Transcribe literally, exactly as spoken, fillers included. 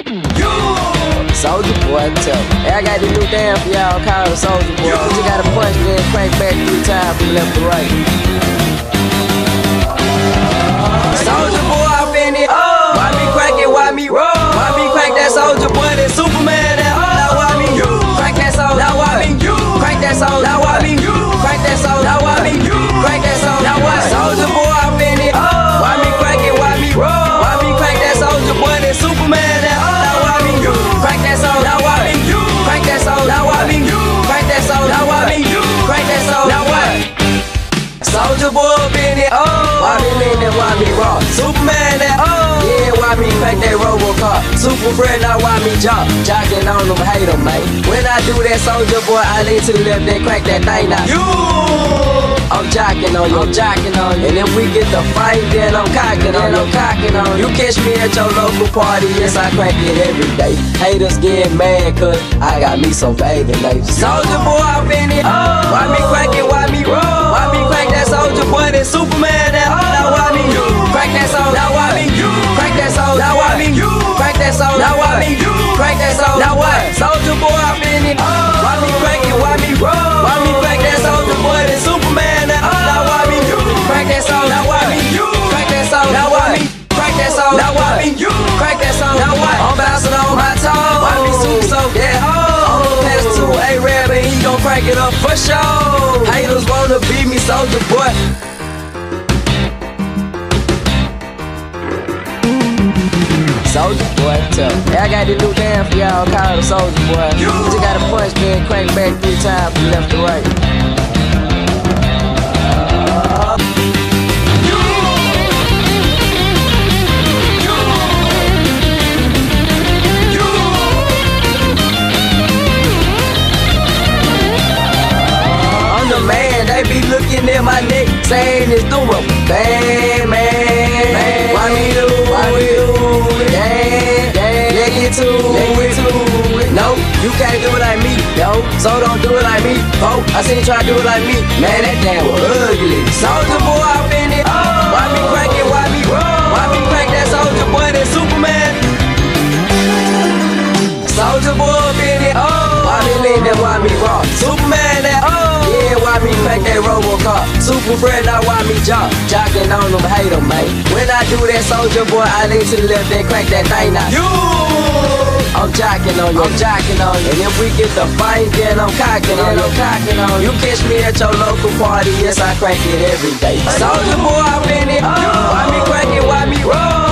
Soulja boy, tell me. Hey, I got this new dance for y'all called Soulja boy. You just gotta punch then crank back three times from left to right. Soulja boy, I been it. Oh. Why me crank it? Why me roll? Why me crank that Soulja boy? That Superman? That oh. Now why me you crank that Soulja? Now why me you crank that Soulja? Now why me you crank that Soulja? Now why me you crank that Soulja? Now what? Soulja boy, I been it. Oh. Why me crank it? Why me roll? Why me crank that Soulja boy? That Superman? That oh. Now why me you crank that Soulja? Now why me you crank that Soulja? Now why me you crank that Soulja? Now why me you crank that Soulja? Now what? Soulja boy, been it. Oh. Why me lean that? Why me raw? Superman? That oh. Yeah, why me crank that Robocop? Super bread, now why me jock? Jocking on them, hate them, man. When I do that, Soulja boy, I lean to the left, then crank that thing now. You. I'm jocking on you, I'm jocking on you. And if we get the fight, then I'm cocking on you, I'm cocking on you. You catch me at your local party, yes, I crank it every day. Haters get mad, cause I got me some baby names. Soulja boy, I been it. Oh. Why me crank it, why me roll? Why me crank that Soulja boy, that Superman, that oh. Now why me you crank that Soulja? Now why me you crank that Soulja? Now why me you crank that Soulja? Now why me you crank that Soulja? Now what? Soulja boy, I been it. Oh. Why me crank it, why me roll? Why me crank that Soulja boy, that Superman, that oh. Now why me you crank that Soulja? Now why me you crank that Soulja? Now why me crank that Soulja? Now why me you crank that Soulja? Now what? I'm bouncing on my toes. Why me super so that oh. I'm pass to A-Rab and he gon' crank it up for sure. Haters wanna beat me, Soulja boy. Soulja boy, tell me. Hey, I got this new dance for y'all called Soulja boy. You just gotta punch then crank back three times from left to right. Looking at my neck, saying it's the rubber band, man, man. Why me do, why me do it? Yeah, yeah, yeah, get to it, to it. No, you can't do it like me, yo. So don't do it like me, oh. I seen you try to do it like me, man. That damn was ugly. Soulja boy, I been it. Oh. Why me crank it? Why me roll? Why me crank that Soulja boy? That Superman. Soulja boy, been it. Oh. Why me lean that? Why me raw? Superman, that oh. Why me crank that Robocop? Super bread, now why me jock? Jocking on them, hate them, man. When I do that, Soulja boy, I lean to the left, then crank that thing now. You! I'm jocking on you, I'm jocking on you. And if we get the fight, then I'm cocking on you, I'm cocking on you. You catch me at your local party, yes, I crank it every day. Soulja boy, I been it. Oh. Why me crank it? Why me roll?